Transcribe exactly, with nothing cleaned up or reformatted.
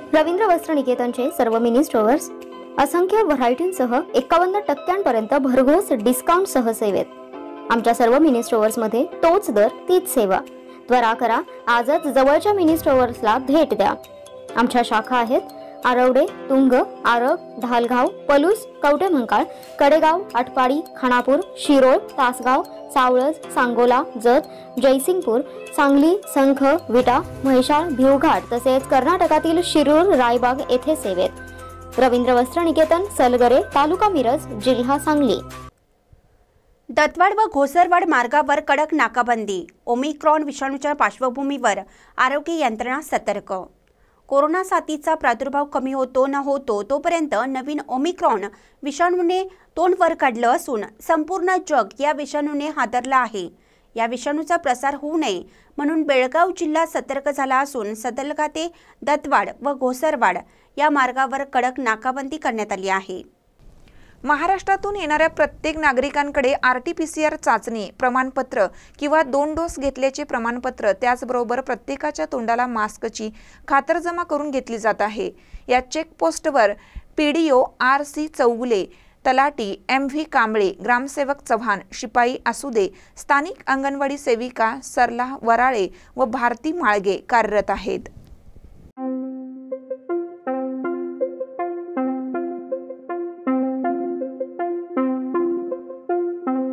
रवींद्र वस्त्र निकेतनचे सर्व mini stores असंख्य व्हरायटींसह एकावन्न टक्क्यांपर्यंत भरघोस डिस्काउंट सह सेवेत। आमच्या सर्व मिनी स्टोअर्स मध्ये तोच दर तीच सेवा। त्वरा करा, आजच जवळच्या मिनी स्टोअर्सला भेट द्या। आमच्या शाखा आहेत आरवडे, तुंग, आरग, ढालगाव, पलूस, कवठेमंकाळ, कडेगाव, आटपाडी, खानापूर, शिरोळ, तासगाव, सावळज, सांगोला, जत, जयसिंगपूर, सांगली, संख, विटा, म्हैसाळ, भिवघाट तसेच कर्नाटकातील शिरूर, रायबाग येथे सेवेत। रवींद्र वस्त्र निकेतन, सलगरे, तालुका मिरज, जिल्हा सांगली। दत्तवाड व घोसरवाड मार्गावर कडक नाकाबंदी। ओमिक्रॉन विषाणूच्या पार्श्वभूमीवर आरोग्य यंत्रणा सतर्क। कोरोना साथीचा प्रादुर्भाव कमी होतो न होतो तोपर्यंत नवीन ओमिक्रॉन विषाणूने तोंड वर काढलं असून संपूर्ण जग या विषाणूने हादरलं आहे। या विषाणूचा प्रसार होऊ नये म्हणून बेळगाव जिल्हा सतर्क झाला असून सदलगा ते दत्तवाड व घोसरवाड या मार्गावर कडक नाकाबंदी करण्यात आली आहे। महाराष्ट्रातून येणाऱ्या प्रत्येक नागरिकांकडे R T P C R चाचणी प्रमाणपत्र किंवा दोन डोस घेतल्याचे प्रमाणपत्र, त्याचबरोबर प्रत्येकाच्या तोंडाला मास्कची खातरजमा करून घेतली जात आहे। या चेकपोस्टवर P D O R C Chougule, तलाटी एम व्ही कांबळे, ग्रामसेवक चव्हाण, शिपाई आसुदे, स्थानिक अंगणवाडी सेविका सरला वराळे व भारती माळगे कार्यरत आहेत।